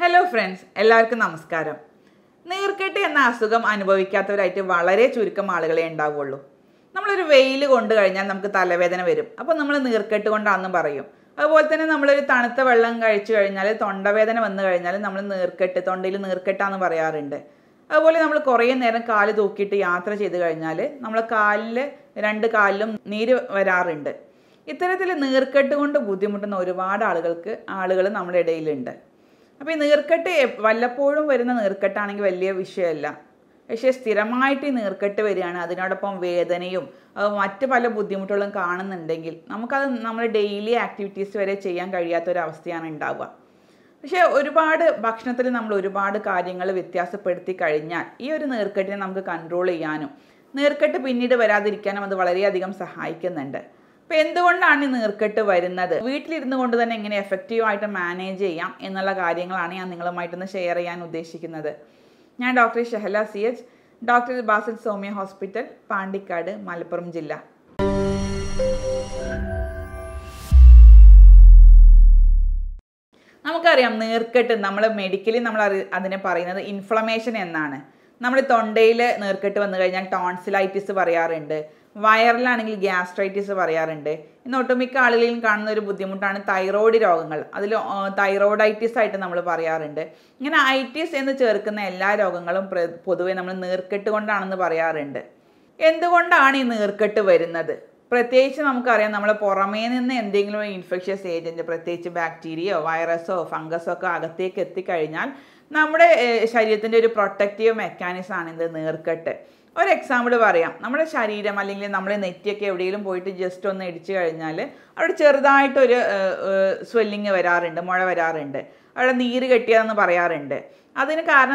Hello friends, എല്ലാവർക്കും നമസ്കാരം. നീർക്കെട്ട് എന്ന അസുഖം അനുഭവിക്കാത്തവരായിട്ട് വളരെ ചുരുക്കം ആളുകളെ ഉണ്ടാവുള്ളൂ. നമ്മളൊരു വെയിൽ കൊണ്ടു കഴിഞ്ഞാൽ നമുക്ക് തലവേദന വരും. അപ്പോൾ നമ്മൾ നീർക്കെട്ട് കൊണ്ടാണെന്ന് പറയും. അതുപോലെ തന്നെ നമ്മളൊരു തണുത്ത വെള്ളം കഴിച്ചു കഴിഞ്ഞാൽ തൊണ്ടവേദന വന്നു കഴിഞ്ഞാൽ നമ്മൾ തൊണ്ടയിൽ നീർക്കെട്ടാന്ന് പറയാറുണ്ട്. അതുപോലെ നമ്മൾ കുറേ നേരം കാല് തൂക്കിയിട്ട് യാത്ര ചെയ്ത് കഴിഞ്ഞാൽ നമ്മളെ രണ്ട് കാലിലും നീര് വരാറുണ്ട്. ഇത്തരത്തിൽ നീർക്കെട്ട് കൊണ്ട് ബുദ്ധിമുട്ടുന്ന ഒരുപാട് ആളുകൾ നമ്മുടെ ഇടയിലുണ്ട്. അപ്പോൾ ഈ നീർക്കെട്ട് വല്ലപ്പോഴും വരുന്ന നീർക്കെട്ടാണെങ്കിൽ വലിയ വിഷയമല്ല. പക്ഷേ സ്ഥിരമായിട്ട് ഈ നീർക്കെട്ട് വരികയാണ്, അതിനോടൊപ്പം വേദനയും മറ്റ് പല ബുദ്ധിമുട്ടുകളും കാണുന്നുണ്ടെങ്കിൽ നമുക്കത് നമ്മുടെ ഡെയിലി ആക്ടിവിറ്റീസ് വരെ ചെയ്യാൻ കഴിയാത്തൊരവസ്ഥയാണ് ഉണ്ടാവുക. പക്ഷേ ഭക്ഷണത്തിൽ നമ്മൾ ഒരുപാട് കാര്യങ്ങൾ വ്യത്യാസപ്പെടുത്തി കഴിഞ്ഞാൽ ഈ ഒരു നീർക്കെട്ടിനെ നമുക്ക് കൺട്രോൾ ചെയ്യാനും നീർക്കെട്ട് പിന്നീട് വരാതിരിക്കാനും അത് വളരെയധികം സഹായിക്കുന്നുണ്ട്. അപ്പോൾ എന്തുകൊണ്ടാണ് ഈ നീർക്കെട്ട് വരുന്നത്, വീട്ടിലിരുന്നു കൊണ്ട് തന്നെ എങ്ങനെ എഫക്റ്റീവായിട്ട് മാനേജ് ചെയ്യാം എന്നുള്ള കാര്യങ്ങളാണ് ഞാൻ നിങ്ങളുമായിട്ടൊന്ന് ഷെയർ ചെയ്യാൻ ഉദ്ദേശിക്കുന്നത്. ഞാൻ doctor Shahala CH, doctor Basil Soumya hospital, Pandikkad, Malappuram ജില്ല. നമുക്കറിയാം നീർക്കെട്ട് മെഡിക്കലി നമ്മൾ അതിനെ പറയുന്നത് ഇൻഫ്ലമേഷൻ എന്നാണ്. നമ്മൾ തൊണ്ടയിൽ നീർക്കെട്ട് വന്നു കഴിഞ്ഞാൽ ടോൺസിലൈറ്റിസ് പറയാറുണ്ട്, വയറിലാണെങ്കിൽ ഗ്യാസ്ട്രൈറ്റിസ് പറയാറുണ്ട്. ഇന്ന് ഒട്ടുമിക്ക ആളുകളിലും കാണുന്ന ഒരു ബുദ്ധിമുട്ടാണ് തൈറോയ്ഡ് രോഗങ്ങൾ. അതിൽ തൈറോയ്ഡൈറ്റിസ് ആയിട്ട് നമ്മൾ പറയാറുണ്ട്. ഇങ്ങനെ ഐറ്റിസ് എന്ന് ചേർക്കുന്ന എല്ലാ രോഗങ്ങളും പൊതുവെ നമ്മൾ നീർക്കെട്ട് കൊണ്ടാണെന്ന് പറയാറുണ്ട്. എന്തുകൊണ്ടാണ് ഈ നീർക്കെട്ട് വരുന്നത്? പ്രത്യേകിച്ച് നമുക്കറിയാം, നമ്മൾ പുറമേ നിന്ന് എന്തെങ്കിലും ഇൻഫെക്ഷ്യസ് ഏജൻറ്റ്, പ്രത്യേകിച്ച് ബാക്ടീരിയയോ വൈറസോ ഫംഗസോ ഒക്കെ അകത്തേക്ക് എത്തിക്കഴിഞ്ഞാൽ നമ്മുടെ ശരീരത്തിൻ്റെ ഒരു പ്രൊട്ടക്റ്റീവ് മെക്കാനിസം ആണ് ഇത് നീർക്കെട്ട്. ഒരു എക്സാമ്പിൾ പറയാം. നമ്മുടെ ശരീരം അല്ലെങ്കിൽ നമ്മുടെ നെറ്റിയൊക്കെ എവിടെയെങ്കിലും പോയിട്ട് ജസ്റ്റ് ഒന്ന് ഇടിച്ചു കഴിഞ്ഞാൽ അവിടെ ചെറുതായിട്ടൊരു സ്വെല്ലിങ് വരാറുണ്ട്, മുഴ വരാറുണ്ട്, അവിടെ നീര് കെട്ടിയതെന്ന് പറയാറുണ്ട്. അതിന് കാരണം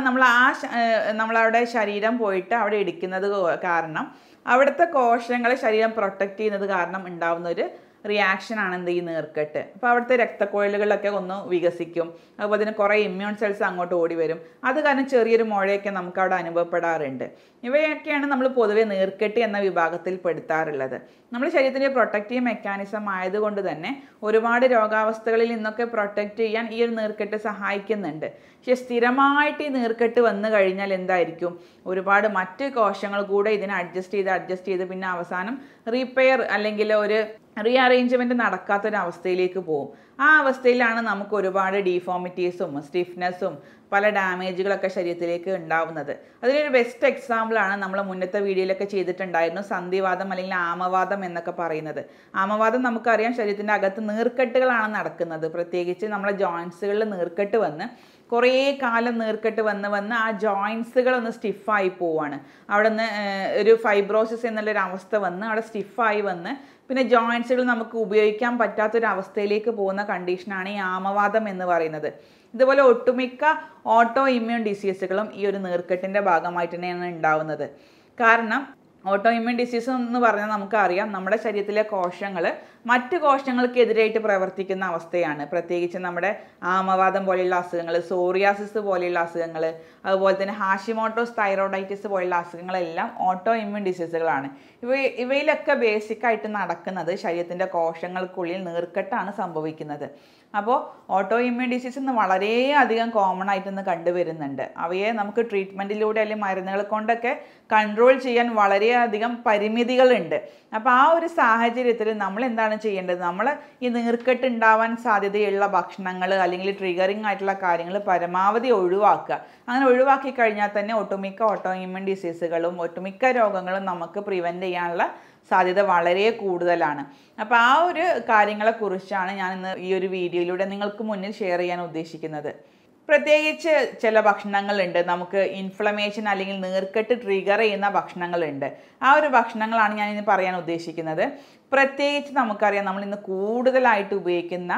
നമ്മളവിടെ ശരീരം പോയിട്ട് അവിടെ ഇടിക്കുന്നത് കാരണം അവിടുത്തെ കോശങ്ങളെ ശരീരം പ്രൊട്ടക്റ്റ് ചെയ്യുന്നത് കാരണം ഉണ്ടാവുന്ന ഒരു റിയാക്ഷനാണ് ഈ നീർക്കെട്ട്. അപ്പോൾ അവിടുത്തെ രക്തക്കുഴലുകളിലൊക്കെ ഒന്ന് വികസിക്കും, അതുപോലെ തന്നെ കുറേ ഇമ്മ്യൂൺ സെൽസ് അങ്ങോട്ട് ഓടി വരും. അത് കാരണം ചെറിയൊരു മുഴയൊക്കെ നമുക്ക് അവിടെ അനുഭവപ്പെടാറുണ്ട്. ഇവയൊക്കെയാണ് നമ്മൾ പൊതുവെ നീർക്കെട്ട് എന്ന വിഭാഗത്തിൽ പെടുത്താറുള്ളത്. നമ്മുടെ ശരീരത്തിൻ്റെ പ്രൊട്ടക്റ്റീവ് മെക്കാനിസം ആയതുകൊണ്ട് തന്നെ ഒരുപാട് രോഗാവസ്ഥകളിൽ നിന്നൊക്കെ പ്രൊട്ടക്റ്റ് ചെയ്യാൻ ഈ ഒരു നീർക്കെട്ട് സഹായിക്കുന്നുണ്ട്. പക്ഷേ സ്ഥിരമായിട്ട് ഈ നീർക്കെട്ട് വന്നു കഴിഞ്ഞാൽ എന്തായിരിക്കും, ഒരുപാട് മറ്റ് കോശങ്ങൾ കൂടെ ഇതിനെ അഡ്ജസ്റ്റ് ചെയ്ത് പിന്നെ അവസാനം റീപെയർ അല്ലെങ്കിൽ ഒരു റീഅറേഞ്ച്മെൻറ്റ് നടക്കാത്തൊരവസ്ഥയിലേക്ക് പോകും. ആ അവസ്ഥയിലാണ് നമുക്ക് ഒരുപാട് ഡീഫോമിറ്റീസും സ്റ്റിഫ്നെസ്സും പല ഡാമേജുകളൊക്കെ ശരീരത്തിലേക്ക് ഉണ്ടാവുന്നത്. അതിലൊരു ബെസ്റ്റ് എക്സാമ്പിളാണ് നമ്മൾ മുന്നത്തെ വീഡിയോയിലൊക്കെ ചെയ്തിട്ടുണ്ടായിരുന്നു, സന്ധിവാതം അല്ലെങ്കിൽ ആമവാതം എന്നൊക്കെ പറയുന്നത്. ആമവാതം നമുക്കറിയാം, ശരീരത്തിൻ്റെ അകത്ത് നീർക്കെട്ടുകളാണ് നടക്കുന്നത്. പ്രത്യേകിച്ച് നമ്മളെ ജോയിൻസുകളിൽ നീർക്കെട്ട് വന്ന് കുറേ കാലം നീർക്കെട്ട് വന്ന് ആ ജോയിൻസുകളൊന്ന് സ്റ്റിഫായി പോവാണ്. അവിടെ നിന്ന് ഒരു ഫൈബ്രോസിസ് എന്നുള്ളൊരു അവസ്ഥ വന്ന് അവിടെ സ്റ്റിഫായി വന്ന് പിന്നെ ജോയിൻസുകൾ നമുക്ക് ഉപയോഗിക്കാൻ പറ്റാത്തൊരവസ്ഥയിലേക്ക് പോകുന്ന കണ്ടീഷനാണ് ഈ ആമവാതം എന്ന് പറയുന്നത്. ഇതുപോലെ ഒട്ടുമിക്ക ഓട്ടോ ഇമ്മ്യൂൺ ഡിസീസുകളും ഈ ഒരു നീർക്കെട്ടിൻ്റെ ഭാഗമായിട്ട് തന്നെയാണ് ഉണ്ടാവുന്നത്. കാരണം ഓട്ടോ ഇമ്മ്യൂൺ ഡിസീസ് എന്ന് പറഞ്ഞാൽ നമുക്കറിയാം, നമ്മുടെ ശരീരത്തിലെ കോശങ്ങൾ മറ്റ് കോശങ്ങൾക്കെതിരായിട്ട് പ്രവർത്തിക്കുന്ന അവസ്ഥയാണ്. പ്രത്യേകിച്ച് നമ്മുടെ ആമവാദം പോലെയുള്ള അസുഖങ്ങൾ, സോറിയാസിസ് പോലെയുള്ള അസുഖങ്ങൾ, അതുപോലെ തന്നെ ഹാഷിമോട്ടോസ് തൈറോയ്ഡൈറ്റിസ് പോലെയുള്ള അസുഖങ്ങളെല്ലാം ഓട്ടോ ഇമ്മ്യൂൺ ഡിസീസുകളാണ്. ഇവയിലൊക്കെ ബേസിക്കായിട്ട് നടക്കുന്നത് ശരീരത്തിൻ്റെ കോശങ്ങൾക്കുള്ളിൽ നീർക്കെട്ടാണ് സംഭവിക്കുന്നത്. അപ്പോൾ ഓട്ടോ ഇമ്മ്യൂൺ ഡിസീസ് ഇന്ന് വളരെയധികം കോമൺ ആയിട്ടൊന്ന് കണ്ടുവരുന്നുണ്ട്. അവയെ നമുക്ക് ട്രീറ്റ്മെൻറ്റിലൂടെ അല്ലെങ്കിൽ മരുന്നുകൾ കൊണ്ടൊക്കെ കൺട്രോൾ ചെയ്യാൻ വളരെയധികം പരിമിതികളുണ്ട്. അപ്പോൾ ആ ഒരു സാഹചര്യത്തിൽ നമ്മൾ എന്താണ് ചെയ്യേണ്ടത്, നമ്മൾ ഈ നീർക്കെട്ട് ഉണ്ടാവാൻ സാധ്യതയുള്ള ഭക്ഷണങ്ങൾ അല്ലെങ്കിൽ ട്രിഗറിങ് ആയിട്ടുള്ള കാര്യങ്ങൾ പരമാവധി ഒഴിവാക്കുക. അങ്ങനെ ഒഴിവാക്കി കഴിഞ്ഞാൽ തന്നെ ഒട്ടുമിക്ക ഓട്ടോ ഇമ്മ്യൂൺ ഡിസീസുകളും ഒട്ടുമിക്ക രോഗങ്ങളും നമുക്ക് പ്രിവെൻറ്റ് ചെയ്യാനുള്ള സാധ്യത വളരെ കൂടുതലാണ്. അപ്പോൾ ആ ഒരു കാര്യങ്ങളെക്കുറിച്ചാണ് ഞാൻ ഇന്ന് ഈ ഒരു വീഡിയോയിലൂടെ നിങ്ങൾക്ക് മുന്നിൽ ഷെയർ ചെയ്യാൻ ഉദ്ദേശിക്കുന്നത്. പ്രത്യേകിച്ച് ചില ഭക്ഷണങ്ങളുണ്ട്, നമുക്ക് ഇൻഫ്ലമേഷൻ അല്ലെങ്കിൽ നീർക്കെട്ട് ട്രിഗർ ചെയ്യുന്ന ഭക്ഷണങ്ങളുണ്ട്. ആ ഒരു ഭക്ഷണങ്ങളാണ് ഞാൻ ഇന്ന് പറയാൻ ഉദ്ദേശിക്കുന്നത്. പ്രത്യേകിച്ച് നമുക്കറിയാം, നമ്മൾ ഇന്ന് കൂടുതലായിട്ട് ഉപയോഗിക്കുന്ന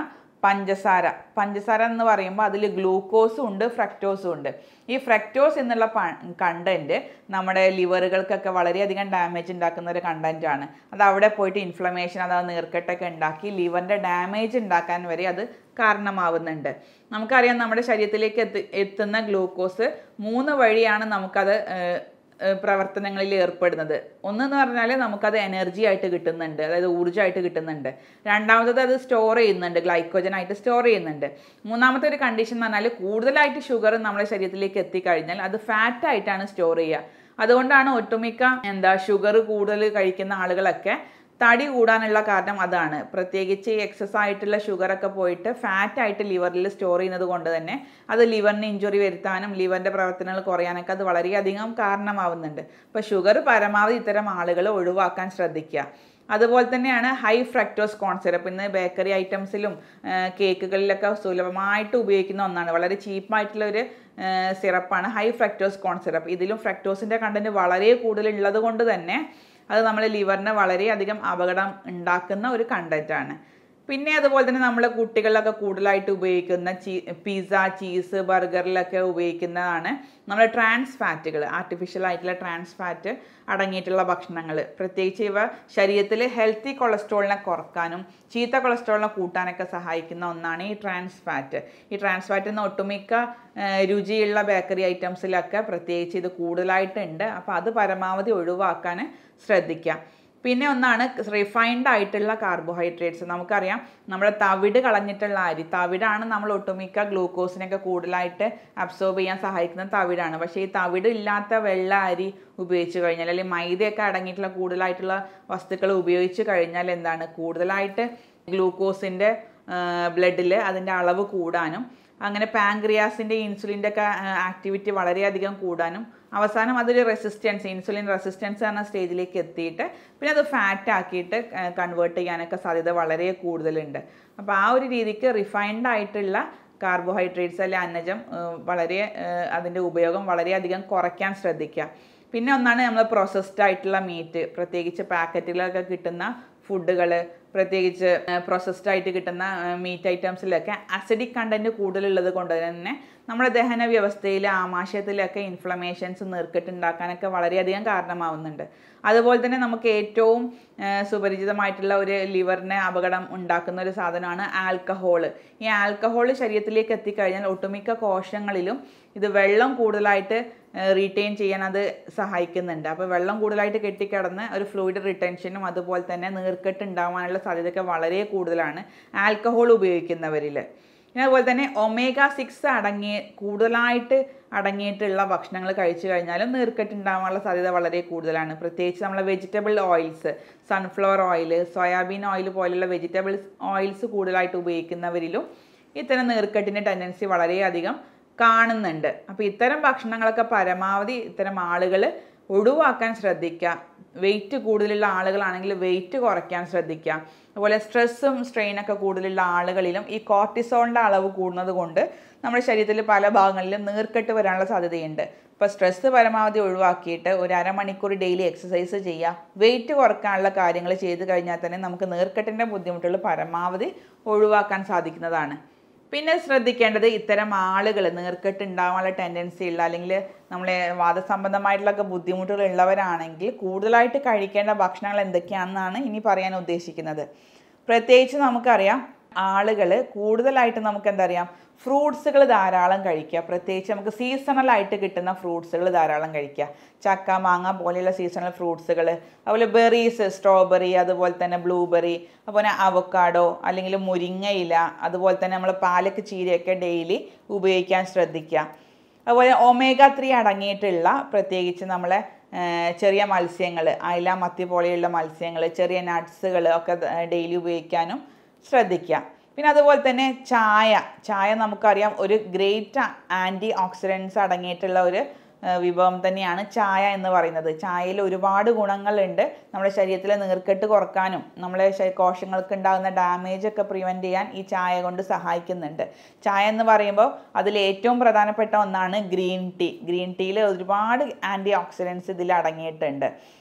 പഞ്ചസാര എന്ന് പറയുമ്പോൾ അതിൽ ഗ്ലൂക്കോസും ഉണ്ട്, ഫ്രക്ടോസും ഉണ്ട്. ഈ ഫ്രക്ടോസ് എന്നുള്ള കണ്ടൻറ്റ് നമ്മുടെ ലിവറുകൾക്കൊക്കെ വളരെയധികം ഡാമേജ് ഉണ്ടാക്കുന്ന ഒരു കണ്ടൻറ്റാണ്. അത് അവിടെ പോയിട്ട് ഇൻഫ്ലമേഷൻ, അതായത് നീർക്കെട്ടൊക്കെ ഉണ്ടാക്കി ലിവറിൻ്റെ ഡാമേജ് ഉണ്ടാക്കാൻ വരെ അത് കാരണമാവുന്നുണ്ട്. നമുക്കറിയാം, നമ്മുടെ ശരീരത്തിലേക്ക് എത്തുന്ന ഗ്ലൂക്കോസ് 3 വഴിയാണ് നമുക്കത് പ്രവർത്തനങ്ങളിൽ ഏർപ്പെടുന്നത്. ഒന്നെന്ന് പറഞ്ഞാൽ നമുക്കത് എനർജി ആയിട്ട് കിട്ടുന്നുണ്ട്, അതായത് ഊർജ്ജമായിട്ട് കിട്ടുന്നുണ്ട്. രണ്ടാമത്തത് അത് സ്റ്റോർ ചെയ്യുന്നുണ്ട്, ഗ്ലൈക്കോജനായിട്ട് സ്റ്റോർ ചെയ്യുന്നുണ്ട്. മൂന്നാമത്തെ ഒരു കണ്ടീഷൻ എന്ന് പറഞ്ഞാൽ കൂടുതലായിട്ട് ഷുഗർ നമ്മുടെ ശരീരത്തിലേക്ക് എത്തിക്കഴിഞ്ഞാൽ അത് ഫാറ്റായിട്ടാണ് സ്റ്റോർ ചെയ്യുക. അതുകൊണ്ടാണ് ഒട്ടുമിക്ക ഷുഗർ കൂടുതൽ കഴിക്കുന്ന ആളുകളൊക്കെ തടി കൂടാനുള്ള കാരണം അതാണ്. പ്രത്യേകിച്ച് ഈ എക്സസ് ആയിട്ടുള്ള ഷുഗറൊക്കെ പോയിട്ട് ഫാറ്റായിട്ട് ലിവറിൽ സ്റ്റോർ ചെയ്യുന്നത് കൊണ്ട് തന്നെ അത് ലിവറിന് ഇഞ്ചുറി വരുത്താനും ലിവറിൻ്റെ പ്രവർത്തനങ്ങൾ കുറയാനൊക്കെ അത് വളരെയധികം കാരണമാവുന്നുണ്ട്. അപ്പോൾ ഷുഗർ പരമാവധി ഇത്തരം ആളുകൾ ഒഴിവാക്കാൻ ശ്രദ്ധിക്കുക. അതുപോലെ തന്നെയാണ് ഹൈ ഫ്രക്ടോസ് കോൺ സിറപ്പ്. ഇന്ന് ബേക്കറി ഐറ്റംസിലും കേക്കുകളിലൊക്കെ സുലഭമായിട്ട് ഉപയോഗിക്കുന്ന ഒന്നാണ്. വളരെ ചീപ്പായിട്ടുള്ള ഒരു സിറപ്പാണ് ഹൈ ഫ്രക്ടോസ് കോൺ സിറപ്പ്. ഇതിലും ഫ്രക്ടോസിൻ്റെ കണ്ടന്റ് വളരെ കൂടുതലുള്ളത് കൊണ്ട് തന്നെ അത് നമ്മുടെ ലിവറിന് വളരെയധികം അപകടം ഉണ്ടാക്കുന്ന ഒരു കണ്ടന്റാണ്. പിന്നെ അതുപോലെ തന്നെ നമ്മൾ കുട്ടികളിലൊക്കെ കൂടുതലായിട്ട് ഉപയോഗിക്കുന്ന പിസ്സ, ചീസ്, ബർഗറിലൊക്കെ ഉപയോഗിക്കുന്നതാണ് നമ്മൾ ട്രാൻസ് ഫാറ്റുകൾ. ആർട്ടിഫിഷ്യൽ ആയിട്ടുള്ള ട്രാൻസ് ഫാറ്റ് അടങ്ങിയിട്ടുള്ള ഭക്ഷണങ്ങൾ. പ്രത്യേകിച്ച് ഇവ ശരീരത്തിൽ ഹെൽത്തി കൊളസ്ട്രോളിനെ കുറക്കാനും ചീത്ത കൊളസ്ട്രോളിനെ കൂട്ടാനൊക്കെ സഹായിക്കുന്ന ഒന്നാണ് ഈ ട്രാൻസ് ഫാറ്റ്. ഈ ട്രാൻസ് ഫാറ്റ് എന്ന ഒട്ടുമിക്ക രുചിയുള്ള ബേക്കറി ഐറ്റംസിലൊക്കെ പ്രത്യേകിച്ച് ഇത് കൂടുതലായിട്ടുണ്ട്. അപ്പോൾ അത് പരമാവധി ഒഴിവാക്കാൻ ശ്രദ്ധിക്കുക. പിന്നെ ഒന്നാണ് റിഫൈൻഡ് ആയിട്ടുള്ള കാർബോഹൈഡ്രേറ്റ്സ്. നമുക്കറിയാം നമ്മുടെ തവിട് കളഞ്ഞിട്ടുള്ള അരി, തവിടാണ് നമ്മൾ ഒട്ടുമിക്ക ഗ്ലൂക്കോസിനൊക്കെ കൂടുതലായിട്ട് അബ്സോർബ് ചെയ്യാൻ സഹായിക്കുന്ന തവിടാണ്. പക്ഷേ ഈ തവിട് ഇല്ലാത്ത വെള്ള അരി ഉപയോഗിച്ച് കഴിഞ്ഞാൽ, അല്ലെങ്കിൽ മൈദയൊക്കെ അടങ്ങിയിട്ടുള്ള കൂടുതലായിട്ടുള്ള വസ്തുക്കൾ ഉപയോഗിച്ച് കഴിഞ്ഞാൽ കൂടുതലായിട്ട് ഗ്ലൂക്കോസിൻ്റെ ബ്ലഡിൽ അതിൻ്റെ അളവ് കൂടാനും അങ്ങനെ പാങ്ക്രിയാസിൻ്റെ ഇൻസുലിൻ്റെ ഒക്കെ ആക്ടിവിറ്റി വളരെയധികം കൂടാനും അവസാനം അതൊരു റെസിസ്റ്റൻസ്, ഇൻസുലിൻ റെസിസ്റ്റൻസ് എന്ന സ്റ്റേജിലേക്ക് എത്തിയിട്ട് പിന്നെ അത് ഫാറ്റ് ആക്കിയിട്ട് കൺവേർട്ട് ചെയ്യാനൊക്കെ സാധ്യത വളരെ കൂടുതലുണ്ട്. അപ്പോൾ ആ ഒരു രീതിക്ക് റിഫൈൻഡ് ആയിട്ടുള്ള കാർബോഹൈഡ്രേറ്റ്സ് അല്ലെ അന്നജം വളരെ അതിൻ്റെ ഉപയോഗം വളരെയധികം കുറയ്ക്കാൻ ശ്രദ്ധിക്കുക. പിന്നെ ഒന്നാണ് നമ്മൾ പ്രോസസ്ഡ് ആയിട്ടുള്ള മീറ്റ്, പ്രത്യേകിച്ച് പാക്കറ്റുകളൊക്കെ കിട്ടുന്ന ഫുഡുകൾ, പ്രത്യേകിച്ച് പ്രോസസ്ഡ് ആയിട്ട് കിട്ടുന്ന മീറ്റ് ഐറ്റംസിലൊക്കെ അസിഡിക് കണ്ടൻറ്റ് കൂടുതലുള്ളത് കൊണ്ട് തന്നെ നമ്മുടെ ദഹന വ്യവസ്ഥയിൽ ആമാശയത്തിലൊക്കെ ഇൻഫ്ലമേഷൻസ്, നീർക്കെട്ടുണ്ടാക്കാനൊക്കെ വളരെയധികം കാരണമാവുന്നുണ്ട്. അതുപോലെ തന്നെ നമുക്ക് ഏറ്റവും സുപരിചിതമായിട്ടുള്ള ഒരു ലിവറിനെ അപകടം ഉണ്ടാക്കുന്ന ഒരു സാധനമാണ് ആൽക്കഹോൾ. ഈ ആൽക്കഹോൾ ശരീരത്തിലേക്ക് എത്തിക്കഴിഞ്ഞാൽ ഒട്ടുമിക്ക കോശങ്ങളിലും ഇത് വെള്ളം കൂടുതലായിട്ട് റീറ്റെയിൻ ചെയ്യാൻ അത് സഹായിക്കുന്നുണ്ട്. അപ്പോൾ വെള്ളം കൂടുതലായിട്ട് കെട്ടിക്കിടന്ന് ഒരു ഫ്ലൂയിഡ് റിട്ടൻഷനും അതുപോലെ തന്നെ നീർക്കെട്ട് ഉണ്ടാവാനുള്ള സാധ്യതയൊക്കെ വളരെ കൂടുതലാണ് ആൽക്കഹോൾ ഉപയോഗിക്കുന്നവരിൽ. പിന്നെ അതുപോലെ തന്നെ omega-6 കൂടുതലായിട്ട് അടങ്ങിയിട്ടുള്ള ഭക്ഷണങ്ങൾ കഴിച്ചു കഴിഞ്ഞാലും നീർക്കെട്ട് ഉണ്ടാവാനുള്ള സാധ്യത വളരെ കൂടുതലാണ്. പ്രത്യേകിച്ച് നമ്മളെ vegetable oils, sunflower oil, soybean oil പോലുള്ള വെജിറ്റബിൾ ഓയിൽസ് കൂടുതലായിട്ട് ഉപയോഗിക്കുന്നവരിലും ഇത്തരം നീർക്കെട്ടിൻ്റെ ടെൻഡൻസി വളരെയധികം കാണുന്നുണ്ട്. അപ്പോൾ ഇത്തരം ഭക്ഷണങ്ങളൊക്കെ പരമാവധി ഇത്തരം ആളുകൾ ഒഴിവാക്കാൻ ശ്രദ്ധിക്കുക. വെയിറ്റ് കൂടുതലുള്ള ആളുകളാണെങ്കിൽ വെയിറ്റ് കുറയ്ക്കാൻ ശ്രദ്ധിക്കുക. അതുപോലെ സ്ട്രെസ്സും സ്ട്രെയിനൊക്കെ കൂടുതലുള്ള ആളുകളിലും ഈ കോർട്ടിസോളിൻ്റെ അളവ് കൂടുന്നത് കൊണ്ട് നമ്മുടെ ശരീരത്തിൽ പല ഭാഗങ്ങളിലും നീർക്കെട്ട് വരാനുള്ള സാധ്യതയുണ്ട്. അപ്പോൾ സ്ട്രെസ്സ് പരമാവധി ഒഴിവാക്കിയിട്ട് ഒരു അരമണിക്കൂർ ഡെയിലി എക്സസൈസ് ചെയ്യുക. വെയിറ്റ് കുറയ്ക്കാനുള്ള കാര്യങ്ങൾ ചെയ്ത് കഴിഞ്ഞാൽ തന്നെ നമുക്ക് നീർക്കെട്ടിൻ്റെ ബുദ്ധിമുട്ടുകൾ പരമാവധി ഒഴിവാക്കാൻ സാധിക്കുന്നതാണ്. പിന്നെ ശ്രദ്ധിക്കേണ്ടത് ഇത്തരം ആളുകൾ നീർക്കെട്ട് ഉണ്ടാവാനുള്ള ടെൻഡൻസി ഉള്ള അല്ലെങ്കിൽ നമ്മളെ വാദസംബന്ധമായിട്ടുള്ള ബുദ്ധിമുട്ടുകൾ ഉള്ളവരാണെങ്കിൽ കൂടുതലായിട്ട് കഴിക്കേണ്ട ഭക്ഷണങ്ങൾ എന്തൊക്കെയാണെന്നാണ് ഇനി പറയാൻ ഉദ്ദേശിക്കുന്നത്. പ്രത്യേകിച്ച് നമുക്കറിയാം ആളുകൾ കൂടുതലായിട്ട് നമുക്ക് ഫ്രൂട്ട്സുകൾ ധാരാളം കഴിക്കുക. പ്രത്യേകിച്ച് നമുക്ക് സീസണലായിട്ട് കിട്ടുന്ന ഫ്രൂട്ട്സുകൾ ധാരാളം കഴിക്കുക. ചക്ക, മാങ്ങ പോലെയുള്ള സീസണൽ ഫ്രൂട്ട്സുകൾ, അതുപോലെ ബെറീസ്, സ്ട്രോബെറി, അതുപോലെ തന്നെ ബ്ലൂബെറി, അതുപോലെ അവക്കാഡോ അല്ലെങ്കിൽ മുരിങ്ങയില, അതുപോലെ തന്നെ നമ്മൾ പാലക്ക്, ചീരയൊക്കെ ഡെയിലി ഉപയോഗിക്കാൻ ശ്രദ്ധിക്കുക. അതുപോലെ omega-3 അടങ്ങിയിട്ടുള്ള പ്രത്യേകിച്ച് നമ്മളെ ചെറിയ മത്സ്യങ്ങൾ, അയല, മത്തി പോലെയുള്ള മത്സ്യങ്ങൾ, ചെറിയ നട്ട്സുകൾ ഒക്കെ ഡെയിലി ഉപയോഗിക്കാനും ശ്രദ്ധിക്കുക. പിന്നെ അതുപോലെ തന്നെ ചായ നമുക്കറിയാം ഒരു ഗ്രേറ്റ് ആൻറ്റി ഓക്സിഡൻസ് അടങ്ങിയിട്ടുള്ള ഒരു വിഭവം തന്നെയാണ് ചായ എന്ന് പറയുന്നത്. ചായയിൽ ഒരുപാട് ഗുണങ്ങളുണ്ട്. നമ്മുടെ ശരീരത്തിലെ നീർക്കെട്ട് കുറക്കാനും നമ്മളെ കോശങ്ങൾക്ക് ഉണ്ടാകുന്ന ഡാമേജ് ഒക്കെ പ്രിവെൻറ്റ് ചെയ്യാൻ ഈ ചായ കൊണ്ട് സഹായിക്കുന്നുണ്ട്. ചായ എന്ന് പറയുമ്പോൾ അതിൽ ഏറ്റവും പ്രധാനപ്പെട്ട ഒന്നാണ് ഗ്രീൻ ടീ. ഗ്രീൻ ടീയിൽ ഒരുപാട് ആൻറ്റി ഓക്സിഡൻസ് ഇതിൽ അടങ്ങിയിട്ടുണ്ട്.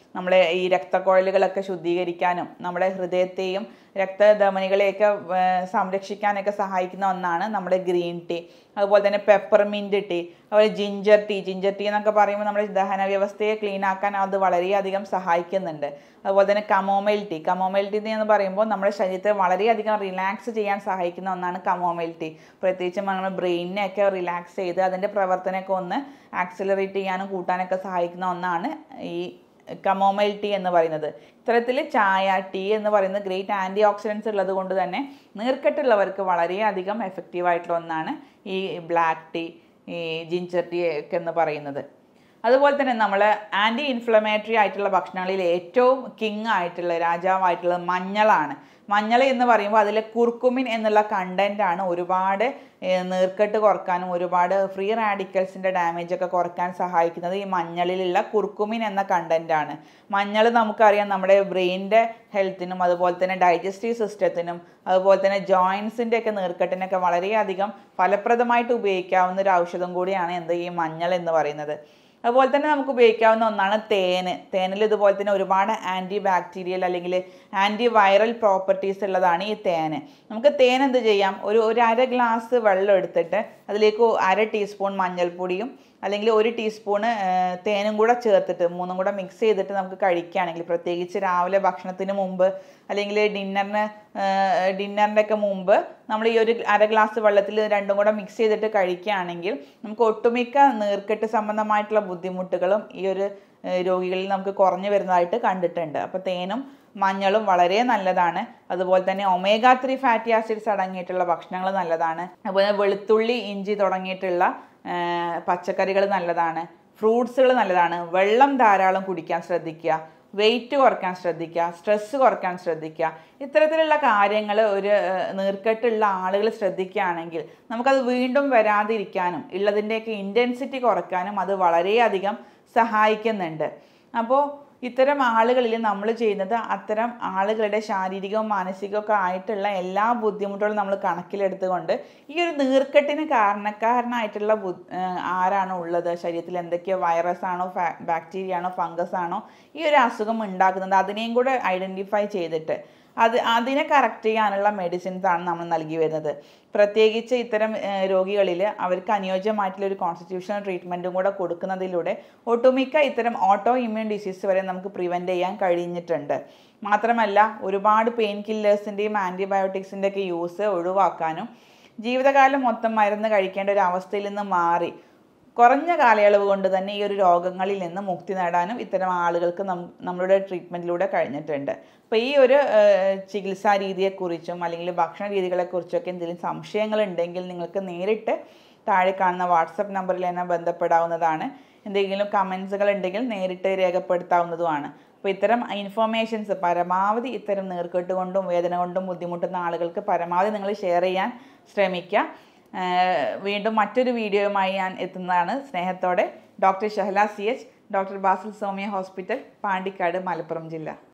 നമ്മളെ ഈ രക്തക്കുഴലുകളൊക്കെ ശുദ്ധീകരിക്കാനും നമ്മുടെ ഹൃദയത്തെയും രക്തധമനികളെയൊക്കെ സംരക്ഷിക്കാനൊക്കെ സഹായിക്കുന്ന ഒന്നാണ് നമ്മുടെ ഗ്രീൻ ടീ. അതുപോലെ തന്നെ പെപ്പർമിൻറ്റ് ടീ, അതുപോലെ ജിഞ്ചർ ടീ എന്നൊക്കെ പറയുമ്പോൾ നമ്മുടെ ദഹന വ്യവസ്ഥയെ ക്ലീൻ ആക്കാൻ അത് വളരെയധികം സഹായിക്കുന്നുണ്ട്. അതുപോലെ തന്നെ കമോമൈൽ ടീ എന്ന് പറയുമ്പോൾ നമ്മുടെ ശരീരത്തെ വളരെയധികം റിലാക്സ് ചെയ്യാൻ സഹായിക്കുന്ന ഒന്നാണ് കമോമൈൽ ടീ. പ്രത്യേകിച്ചും നമ്മുടെ ബ്രെയിനിനെയൊക്കെ റിലാക്സ് ചെയ്ത് അതിൻ്റെ പ്രവർത്തനമൊക്കെ ഒന്ന് ആക്സിലറേറ്റ് ചെയ്യാനും കൂട്ടാനൊക്കെ സഹായിക്കുന്ന ഒന്നാണ് ഈ കമോമൈൽ ടീ എന്ന് പറയുന്നത്. ഇത്തരത്തിൽ ചായ, ടീ എന്ന് പറയുന്നത് ഗ്രേറ്റ് ആൻറ്റി ഓക്സിഡൻസ് ഉള്ളത് കൊണ്ട് തന്നെ നീർക്കെട്ടുള്ളവർക്ക് വളരെയധികം എഫക്റ്റീവായിട്ടുള്ള ഒന്നാണ് ഈ ബ്ലാക്ക് ടീ, ഈ ജിഞ്ചർ ടീ ഒക്കെ എന്ന് പറയുന്നത്. അതുപോലെ തന്നെ നമ്മൾ ആൻറ്റി ഇൻഫ്ലമേറ്ററി ആയിട്ടുള്ള ഭക്ഷണങ്ങളിൽ ഏറ്റവും കിങ് ആയിട്ടുള്ള രാജാവായിട്ടുള്ളത് മഞ്ഞളാണ്. മഞ്ഞൾ എന്ന് പറയുമ്പോൾ അതിലെ കുർക്കുമിൻ എന്നുള്ള കണ്ടൻ്റാണ് ഒരുപാട് നീർക്കെട്ട് കുറക്കാനും ഒരുപാട് ഫ്രീ റാഡിക്കൽസിൻ്റെ ഡാമേജ് ഒക്കെ കുറക്കാൻ സഹായിക്കുന്നത് ഈ മഞ്ഞളിലുള്ള കുർക്കുമിൻ എന്ന കണ്ടൻ്റാണ്. മഞ്ഞൾ നമുക്കറിയാം നമ്മുടെ ബ്രെയിനിൻ്റെ ഹെൽത്തിനും അതുപോലെ തന്നെ ഡൈജസ്റ്റീവ് സിസ്റ്റത്തിനും അതുപോലെ തന്നെ ജോയിൻസിൻ്റെ ഒക്കെ നീർക്കെട്ടിനൊക്കെ വളരെയധികം ഫലപ്രദമായിട്ട് ഉപയോഗിക്കാവുന്ന ഒരു ഔഷധം കൂടിയാണ് ഈ മഞ്ഞൾ എന്ന് പറയുന്നത്. അതുപോലെ തന്നെ നമുക്ക് ഉപയോഗിക്കാവുന്ന ഒന്നാണ് തേനിൽ ഇതുപോലെ തന്നെ ഒരുപാട് ആൻറ്റി ബാക്ടീരിയൽ അല്ലെങ്കിൽ ആൻറ്റി വൈറൽ പ്രോപ്പർട്ടീസ് ഉള്ളതാണ് ഈ തേന്. നമുക്ക് തേൻ എന്ത് ചെയ്യാം, ഒരു അര ഗ്ലാസ് വെള്ളം എടുത്തിട്ട് അതിലേക്ക് 1/2 ടീസ്പൂൺ മഞ്ഞൾപ്പൊടിയും അല്ലെങ്കിൽ 1 ടീസ്പൂണ് തേനും കൂടെ ചേർത്തിട്ട് 3ഉം കൂടെ മിക്സ് ചെയ്തിട്ട് നമുക്ക് കഴിക്കുകയാണെങ്കിൽ, പ്രത്യേകിച്ച് രാവിലെ ഭക്ഷണത്തിന് മുമ്പ് അല്ലെങ്കിൽ ഡിന്നറിൻ്റെ ഒക്കെ മുമ്പ് നമ്മൾ ഈ ഒരു അര ഗ്ലാസ് വെള്ളത്തിൽ 2ഉം കൂടെ മിക്സ് ചെയ്തിട്ട് കഴിക്കുകയാണെങ്കിൽ നമുക്ക് ഒട്ടുമിക്ക നീർക്കെട്ട് സംബന്ധമായിട്ടുള്ള ബുദ്ധിമുട്ടുകളും ഈ ഒരു രോഗികളിൽ നമുക്ക് കുറഞ്ഞു വരുന്നതായിട്ട് കണ്ടിട്ടുണ്ട്. അപ്പോൾ തേനും മഞ്ഞളും വളരെ നല്ലതാണ്. അതുപോലെ തന്നെ ഒമേഗ 3 ഫാറ്റി ആസിഡ്സ് അടങ്ങിയിട്ടുള്ള ഭക്ഷണങ്ങൾ നല്ലതാണ്. അതുപോലെ വെളുത്തുള്ളി, ഇഞ്ചി തുടങ്ങിയിട്ടുള്ള പച്ചക്കറികൾ നല്ലതാണ്. ഫ്രൂട്ട്സുകൾ നല്ലതാണ്. വെള്ളം ധാരാളം കുടിക്കാൻ ശ്രദ്ധിക്കുക. വെയിറ്റ് കുറയ്ക്കാൻ ശ്രദ്ധിക്കുക. സ്ട്രെസ്സ് കുറയ്ക്കാൻ ശ്രദ്ധിക്കുക. ഇത്തരത്തിലുള്ള കാര്യങ്ങൾ ഒരു നീർക്കെട്ടുള്ള ആളുകൾ ശ്രദ്ധിക്കുകയാണെങ്കിൽ നമുക്കത് വീണ്ടും വരാതിരിക്കാനും ഉള്ളതിൻ്റെയൊക്കെ ഇൻറ്റൻസിറ്റി കുറയ്ക്കാനും അത് വളരെയധികം സഹായിക്കുന്നുണ്ട്. അപ്പോൾ ഇത്തരം ആളുകളിൽ നമ്മൾ ചെയ്യുന്നത് അത്തരം ആളുകളുടെ ശാരീരികവും മാനസികമൊക്കെ ആയിട്ടുള്ള എല്ലാ ബുദ്ധിമുട്ടുകളും നമ്മൾ കണക്കിലെടുത്തുകൊണ്ട് ഈ ഒരു നീർക്കെട്ടിന് കാരണക്കാരനായിട്ടുള്ള ആരാണോ ഉള്ളത്, ശരീരത്തിൽ എന്തൊക്കെയോ വൈറസ് ആണോ ബാക്ടീരിയ ആണോ ഫംഗസ് ആണോ ഈ ഒരു അസുഖം ഉണ്ടാക്കുന്നത്, അതിനെയും കൂടെ ഐഡൻറ്റിഫൈ ചെയ്തിട്ട് അതിനെ കറക്റ്റ് ചെയ്യാനുള്ള മെഡിസിൻസാണ് നമ്മൾ നൽകി വരുന്നത്. പ്രത്യേകിച്ച് ഇത്തരം രോഗികളിൽ അവർക്ക് അനുയോജ്യമായിട്ടുള്ള ഒരു കോൺസ്റ്റിറ്റ്യൂഷണൽ ട്രീറ്റ്മെൻറ്റും കൂടെ കൊടുക്കുന്നതിലൂടെ ഒട്ടുമിക്ക ഇത്തരം ഓട്ടോ ഇമ്മ്യൂൺ ഡിസീസ് വരെ നമുക്ക് പ്രിവെൻറ്റ് ചെയ്യാൻ കഴിഞ്ഞിട്ടുണ്ട്. മാത്രമല്ല ഒരുപാട് പെയിൻ കില്ലേഴ്സിൻ്റെയും ആൻറ്റിബയോട്ടിക്സിൻ്റെ ഒക്കെ യൂസ് ഒഴിവാക്കാനും ജീവിതകാലം മൊത്തം മരുന്ന് കഴിക്കേണ്ട ഒരു അവസ്ഥയിൽ നിന്ന് മാറി കുറഞ്ഞ കാലയളവ് കൊണ്ട് തന്നെ ഈ ഒരു രോഗങ്ങളിൽ നിന്ന് മുക്തി നേടാനും ഇത്തരം ആളുകൾക്ക് നമ്മളുടെ ട്രീറ്റ്മെൻറ്റിലൂടെ കഴിഞ്ഞിട്ടുണ്ട്. അപ്പോൾ ഈ ഒരു ചികിത്സാ രീതിയെക്കുറിച്ചും അല്ലെങ്കിൽ ഭക്ഷണ രീതികളെക്കുറിച്ചൊക്കെ എന്തെങ്കിലും സംശയങ്ങളുണ്ടെങ്കിൽ നിങ്ങൾക്ക് നേരിട്ട് താഴെ കാണുന്ന വാട്സപ്പ് നമ്പറിൽ എന്നെ ബന്ധപ്പെടാവുന്നതാണ്. എന്തെങ്കിലും കമൻസുകൾ ഉണ്ടെങ്കിൽ നേരിട്ട് രേഖപ്പെടുത്താവുന്നതുമാണ്. അപ്പോൾ ഇത്തരം ഇൻഫോർമേഷൻസ് പരമാവധി ഇത്തരം നീർക്കെട്ട് കൊണ്ടും വേദന കൊണ്ടും ബുദ്ധിമുട്ടുന്ന ആളുകൾക്ക് പരമാവധി നിങ്ങൾ ഷെയർ ചെയ്യാൻ ശ്രമിക്കുക. വീണ്ടും മറ്റൊരു വീഡിയോയുമായി ഞാൻ എത്തുന്നതാണ്. സ്നേഹത്തോടെ doctor Shahala CH, doctor Basil Soumya hospital, Pandikkad, Malappuram ജില്ല.